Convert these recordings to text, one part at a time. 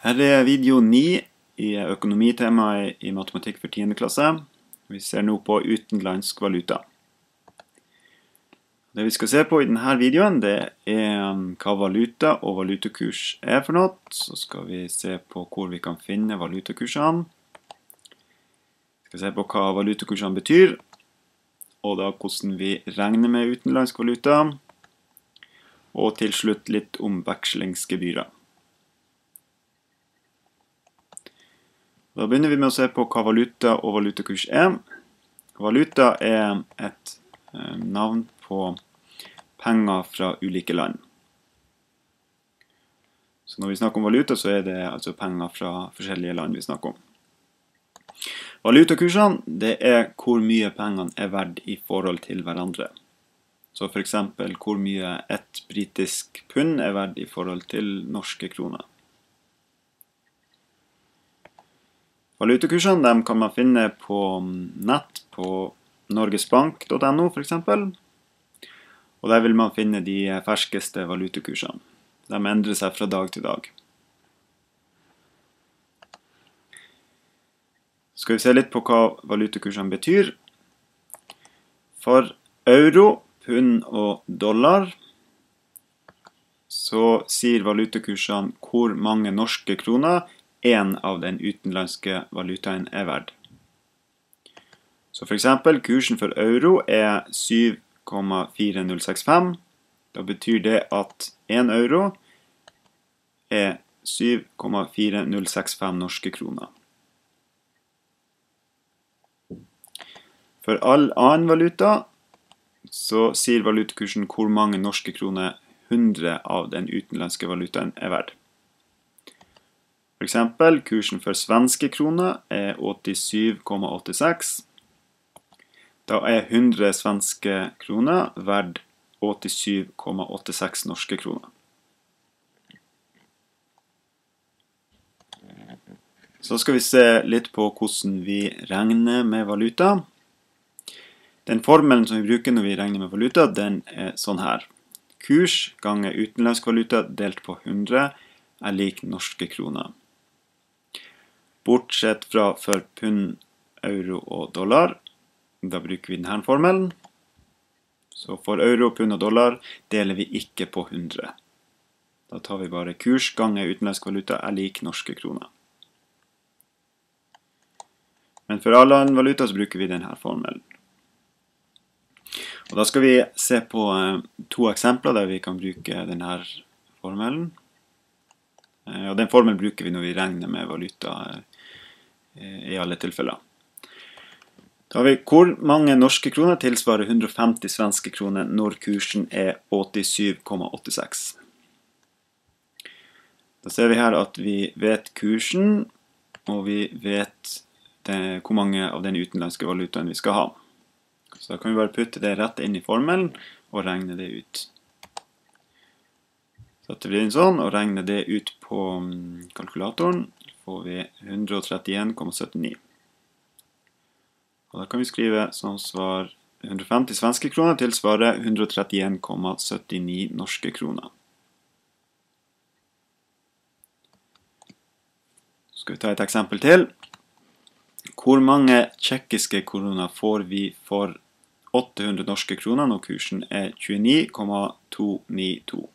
Her er video 9 i økonomitemaet i matematikk for 10. klasse. Vi ser nå på utenlandsk valuta. Det vi skal se på i denne videoen, det er hva valuta og valutakurs er for noe. Så skal vi se på hvor vi kan finne valutakursene. Vi skal se på hva valutakursene betyr, og da hvordan vi regner med utenlandsk valuta. Og til slutt litt om vekslingsgebyrer. Da begynner vi med å se på hva valuta og valutakurs er. Valuta er et navn på penger fra ulike land. Så når vi snakker om valuta, så er det altså penger fra forskjellige land vi snakker om. Valutakursene, det er hvor mye pengene er verdt i forhold til hverandre. Så for eksempel hvor mye et britisk pund er verdt i forhold til norske kroner. Valutakursene dem kan man finne på nett på norgesbank.no for eksempel. Og der vil man finne de ferskeste valutakursene. De endrer seg fra dag til dag. Skal vi se litt på hva valutakursene betyr. For euro, pund og dollar, så sier valutakursene hvor mange norske kroner en av den utenlandske valutaen er verdt. Så for eksempel, kursen for euro er 7,4065. Da betyr det at 1 euro er 7,4065 norske kroner. For all annen valuta, så sier valutakursen hvor mange norske kroner 100 av den utenlandske valutaen er verdt. For eksempel, kursen for svenske kroner er 87,86. Da er 100 svenske kroner verdt 87,86 norske kroner. Så skal vi se litt på hvordan vi regner med valuta. Den formelen som vi bruker når vi regner med valuta, den er sånn her. Kurs ganger utenlandsk valuta delt på 100 er lik norske kroner. Bortsett fra for pund, euro og dollar, da bruker vi denne formelen. Så for euro, pund og dollar deler vi ikke på 100. Da tar vi bare kurs ganger utenlandsk valuta er lik norske kroner. Men for alle andre valuta så bruker vi denne formelen. Og da skal vi se på to eksempler der vi kan bruke denne formelen. Og den formelen bruker vi når vi regner med valuta i alle tilfeller. Da har vi hvor mange norske kroner tilsvarer 150 svenske kroner når kursen er 87,86. Da ser vi her at vi vet kursen, og vi vet hvor mange av den utenlandske valutaen vi skal ha. Så da kan vi bare putte det rett inn i formelen og regne det ut. Setter vi inn sånn og regner det ut på kalkulatoren, får vi 131,79. Og da kan vi skrive som svar 150 svenske kroner tilsvarer 131,79 norske kroner. Så skal vi ta et eksempel til. Hvor mange tsjekkiske kroner får vi for 800 norske kroner når kursen er 29,292?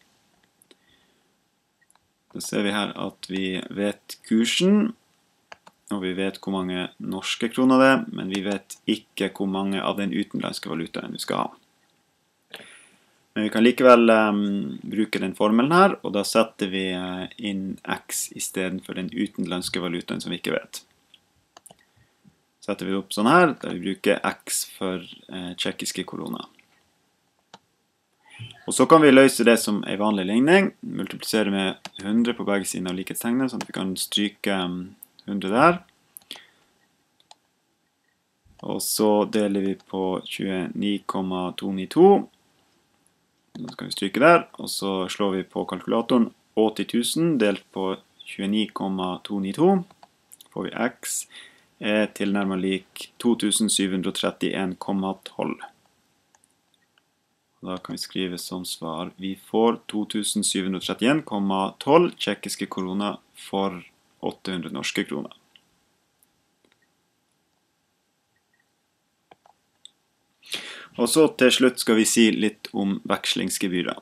Da ser vi her at vi vet kursen, og vi vet hvor mange norske kroner det er, men vi vet ikke hvor mange av den utenlandske valutaen vi skal ha. Men vi kan likevel bruke den formelen her, og da setter vi inn x i stedet for den utenlandske valutaen som vi ikke vet. Setter vi det opp sånn her, der vi bruker x for tsjekkiske kroner. Og så kan vi løse det som en vanlig ligning, multiplisere med 100 på begge siden av likhetstegnet, sånn at vi kan stryke 100 der. Og så deler vi på 29,292. Da skal vi stryke der, og så slår vi på kalkulatoren 80.000 delt på 29,292. Får vi x er tilnærmet lik 2731,12. Da kan vi skrive som svar, vi får 2731,12 tsjekkiske kroner for 800 norske kroner. Og så til slutt skal vi si litt om vekslingsgebyrer.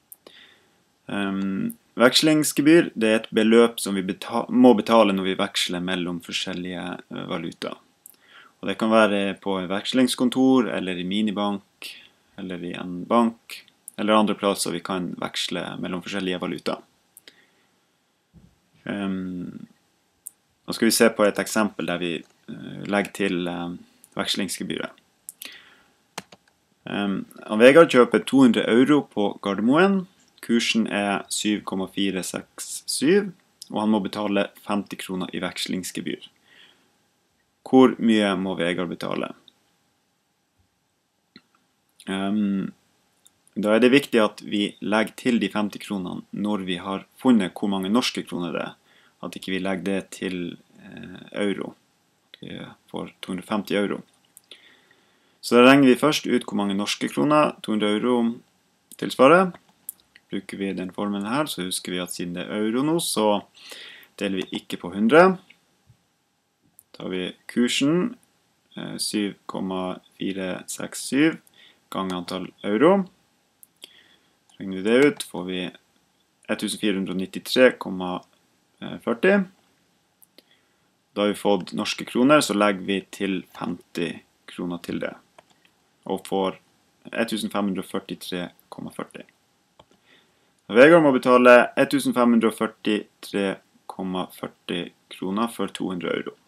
Vekslingsgebyr det er et beløp som vi må betale når vi veksler mellom forskjellige valuta. Og det kan være på et vekslingskontor, eller i minibank, eller i en bank, eller andre plasser vi kan veksle mellom forskjellige valuta. Nå skal vi se på et eksempel der vi legger til vekslingsgebyret. Vegard kjøper 200 euro på Gardermoen. Kursen er 7,467, og han må betale 50 kroner i vekslingsgebyr. Hvor mye må Vegard betale? Da er det viktig at vi legger til de 50 kronene når vi har funnet hvor mange norske kroner det er. At ikke vi legger det til euro. At vi får 250 euro. Så da regner vi først ut hvor mange norske kroner 200 euro tilsvarer. Bruker vi den formelen her, så husker vi at siden det er euro nå, så deler vi ikke på 100. Da har vi kursen 7,467 ganger antall euro. Regner vi det ut, får vi 1493,40. Da har vi fått norske kroner, så legger vi til 50 kroner til det. Og får 1543,40. Vegard må betale 1543,40 kroner for 200 euro.